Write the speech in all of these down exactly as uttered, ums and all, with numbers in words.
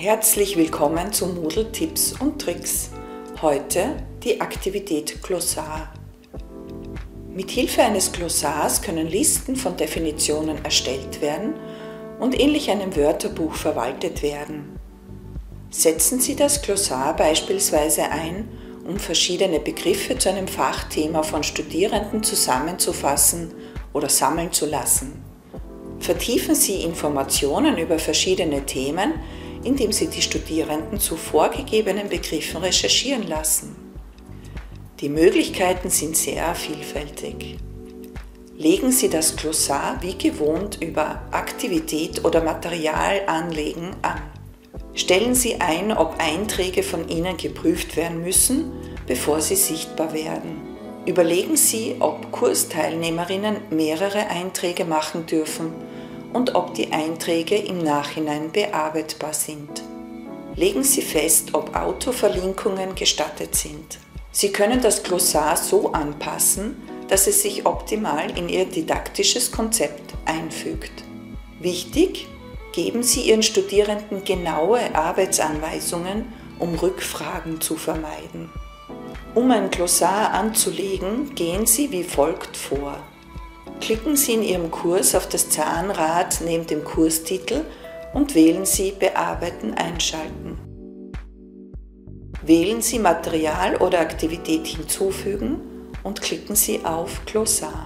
Herzlich willkommen zu Moodle Tipps und Tricks. Heute die Aktivität Glossar. Mit Hilfe eines Glossars können Listen von Definitionen erstellt werden und ähnlich einem Wörterbuch verwaltet werden. Setzen Sie das Glossar beispielsweise ein, um verschiedene Begriffe zu einem Fachthema von Studierenden zusammenzufassen oder sammeln zu lassen. Vertiefen Sie Informationen über verschiedene Themen, indem Sie die Studierenden zu vorgegebenen Begriffen recherchieren lassen. Die Möglichkeiten sind sehr vielfältig. Legen Sie das Glossar wie gewohnt über Aktivität oder Materialanlegen an. Stellen Sie ein, ob Einträge von Ihnen geprüft werden müssen, bevor sie sichtbar werden. Überlegen Sie, ob Kursteilnehmerinnen mehrere Einträge machen dürfen und ob die Einträge im Nachhinein bearbeitbar sind. Legen Sie fest, ob Autoverlinkungen gestattet sind. Sie können das Glossar so anpassen, dass es sich optimal in Ihr didaktisches Konzept einfügt. Wichtig: Geben Sie Ihren Studierenden genaue Arbeitsanweisungen, um Rückfragen zu vermeiden. Um ein Glossar anzulegen, gehen Sie wie folgt vor. Klicken Sie in Ihrem Kurs auf das Zahnrad neben dem Kurstitel und wählen Sie Bearbeiten einschalten. Wählen Sie Material oder Aktivität hinzufügen und klicken Sie auf Glossar.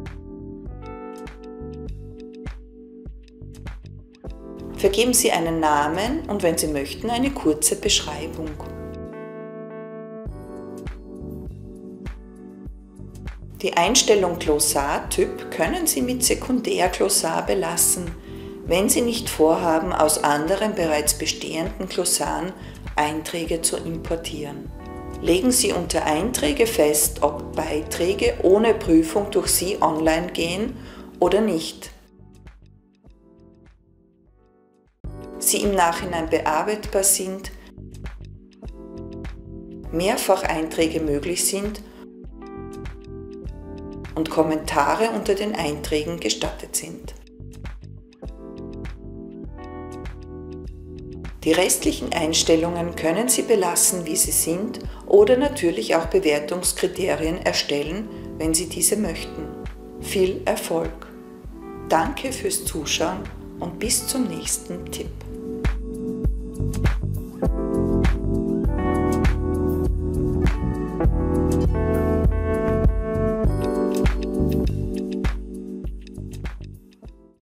Vergeben Sie einen Namen und, wenn Sie möchten, eine kurze Beschreibung. Die Einstellung Glossartyp können Sie mit Sekundärglossar belassen, wenn Sie nicht vorhaben, aus anderen bereits bestehenden Glossaren Einträge zu importieren. Legen Sie unter Einträge fest, ob Beiträge ohne Prüfung durch Sie online gehen oder nicht. Sie im Nachhinein bearbeitbar sind, Mehrfacheinträge möglich sind und Kommentare unter den Einträgen gestattet sind. Die restlichen Einstellungen können Sie belassen, wie sie sind, oder natürlich auch Bewertungskriterien erstellen, wenn Sie diese möchten. Viel Erfolg! Danke fürs Zuschauen und bis zum nächsten Tipp.